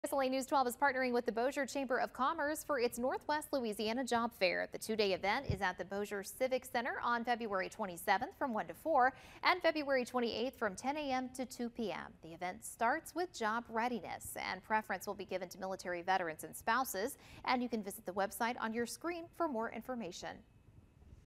SLA News 12 is partnering with the Bossier Chamber of Commerce for its Northwest Louisiana Job Fair. The two-day event is at the Bossier Civic Center on February 27th from 1 to 4 and February 28th from 10 a.m. to 2 p.m. The event starts with job readiness, and preference will be given to military veterans and spouses. And you can visit the website on your screen for more information.